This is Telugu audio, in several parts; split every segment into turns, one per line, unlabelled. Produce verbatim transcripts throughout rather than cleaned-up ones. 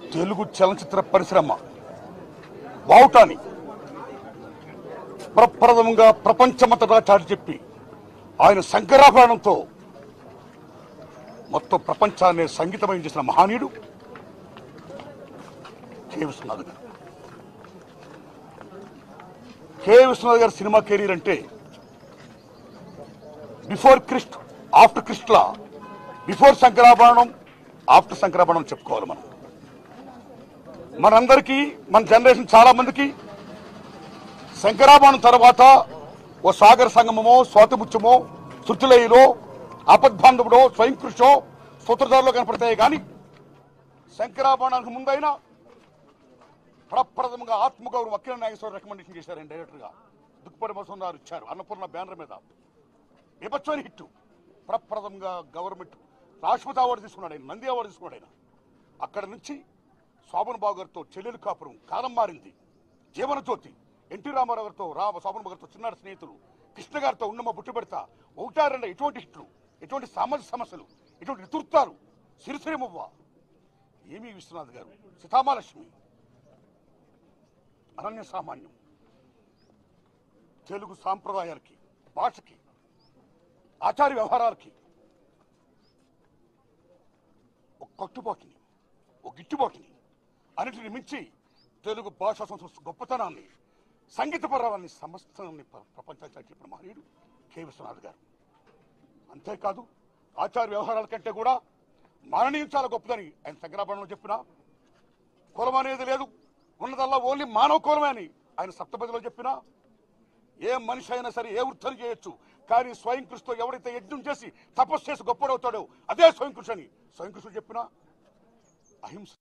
తెలుగు చలనచిత్ర పరిశ్రమ బావుటాని ప్రప్రథమంగా ప్రపంచమంతటా చాటి చెప్పి ఆయన శంకరాభరణంతో మొత్తం ప్రపంచాన్ని సంగీతమయం చేసిన మహనీయుడు కె విశ్వనాథ్ గారు. కె విశ్వనాథ్ గారి సినిమా కెరీర్ అంటే బిఫోర్ క్రిస్ట్ ఆఫ్టర్ క్రిస్ట్లా బిఫోర్ శంకరాభరణం ఆఫ్టర్ శంకరాభరణం చెప్పుకోవాలి. మనం మనందరికీ మన జనరేషన్ చాలా మందికి శంకరాభరణం తర్వాత ఓ సాగర సంగమమో స్వాతిముత్యమో శృతిలయలో ఆపద్బాంధవుడో స్వయం కృషో సూత్రధారులో కనపడతాయి. కానీ శంకరాభరణానికి ముందైనా ప్రప్రథమంగా ఆత్మగౌరవం అక్కిన నాగేశ్వరరావు రికమెండేషన్ చేశారండి. డైరెక్టర్గా దుక్కుపడి వసంతారు ఇచ్చారు. అన్నపూర్ణ బ్యానర్ మీద విభత్సని హిట్. ప్రప్రథమంగా గవర్నమెంట్ రాష్ట్రపతి అవార్డు తీసుకున్నాడు ఆయన, నంది అవార్డు తీసుకున్నాడు ఆయన. అక్కడ నుంచి శోభన్ బాబు గారితో చెల్లెలు కాపురం, కాలం మారింది, జీవన జ్యోతి, ఎన్టీ రామారావు గారితో రామ శోభన్ బాబు గారితో చిన్నాడు స్నేహితులు, కృష్ణ గారితో ఉన్నమ్మ బుట్టు పెడతా, ఒకటారండ ఎటువంటి హిట్లు, ఎటువంటి సామాజిక సమస్యలు, ఎటువంటి ఋతుర్తాలు, సిరిసిరిమువ్వ, ఏమీ విశ్వనాథ్ గారు, సీతామాలక్ష్మి, అనన్య సామాన్యం, తెలుగు సాంప్రదాయాలకి, భాషకి, ఆచార వ్యవహారాలకి ఒక కట్టుబాటుని, ఒక గిట్టుబాటుని, అన్నిటిని మించి తెలుగు భాషా సంస్కృతి గొప్పతనాన్ని, సంగీత పర్వాన్ని సమస్తాన్ని ప్రపంచానికి చెప్పిన మహనీయుడు కె విశ్వనాథ్ గారు. అంతేకాదు ఆచార వ్యవహారాల కంటే కూడా మాననీయం చాలా గొప్పదని ఆయన శంకరాభరణంలో చెప్పిన, కులం అనేది లేదు, ఉన్నదల్లా ఓన్లీ మానవ కులమే అని ఆయన సప్తపదిలో చెప్పినా, ఏ మనిషి అయినా సరే ఏ వృత్తిని చేయొచ్చు, కానీ స్వయం కృషితో ఎవరైతే యజ్ఞం చేసి తపస్సు చేసి గొప్పడవుతాడో అదే స్వయం కృషి అని స్వయం కృషి చెప్పినా, అహింస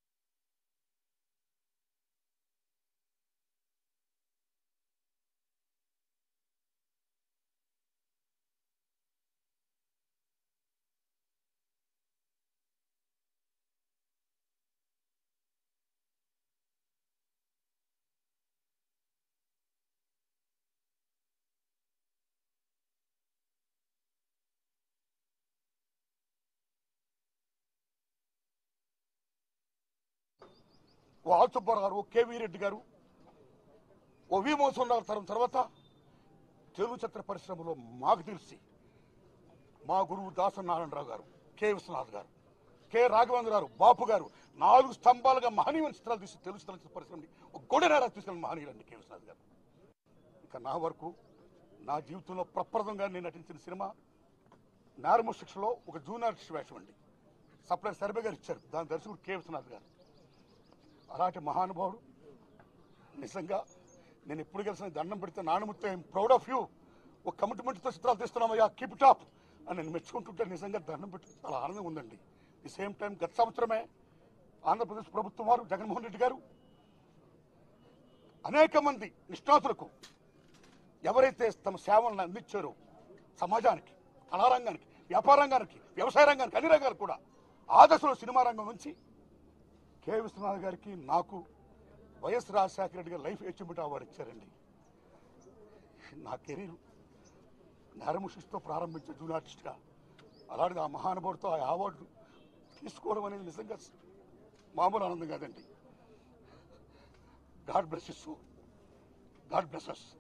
ఓ ఆల్ సుబ్బారావు గారు, ఓ కేవీ రెడ్డి గారు, ఓ వి మోహన్ రావు తరం తర్వాత తెలుగు చిత్ర పరిశ్రమలో మాకు తెలిసి మా గురువు దాసనారాయణరావు గారు, కె విశ్వనాథ్ గారు, కె రాఘవేంద్ర గారు, బాపు గారు నాలుగు స్తంభాలుగా మహనీయమైన చిత్రాలు తీసి తెలుగు చిత్ర పరిశ్రమని ఒక గొడనేరా తీసుకెళ్ళిన మహనీయులండి కె విశ్వనాథ్ గారు. ఇక నా వరకు నా జీవితంలో ప్రప్రదంగా నేను నటించిన సినిమా నారమ శిక్షలో ఒక జూనియర్ వేషం అండి. సప్లై సర్వే గారు ఇచ్చారు, దాని దర్శకుడు కె విశ్వనాథ్ గారు. అలాంటి మహానుభావుడు నిజంగా నేను ఎప్పుడు కలిసిన దండం పెడితే నాన్నముత్తే ఐఎమ్ ప్రౌడ్ ఆఫ్ యూ, ఒక కమిట్మెంట్తో చిత్రాలు తీస్తున్నామయ్యా, కీప్ ఇట్ అప్ అని నేను మెచ్చుకుంటుంటే నిజంగా దండం పెట్టి చాలా ఆనందంగా ఉందండి. ది సేమ్ టైం గత సంవత్సరమే ఆంధ్రప్రదేశ్ ప్రభుత్వం వారు జగన్మోహన్ రెడ్డి గారు అనేక మంది నిష్ణాతులకు ఎవరైతే తమ సేవలను అందించారో సమాజానికి, కళారంగానికి, వ్యాపార రంగానికి, వ్యవసాయ రంగానికి, అన్ని రంగాలకు కూడా ఆ దశలో సినిమా రంగం నుంచి కె విశ్వనాథ్ గారికి నాకు వైఎస్ రాజశేఖర రెడ్డి గారు లైఫ్ అచీవ్మెంట్ అవార్డు ఇచ్చారండి. నా కెరీర్ నేరముషిస్తో ప్రారంభించే జూనియర్ ఆర్టిస్ట్గా అలాంటిది ఆ మహానుభావుడితో ఆ అవార్డు తీసుకోవడం అనేది నిజంగా మామూలు ఆనందం కాదండి. God bless you, God bless us.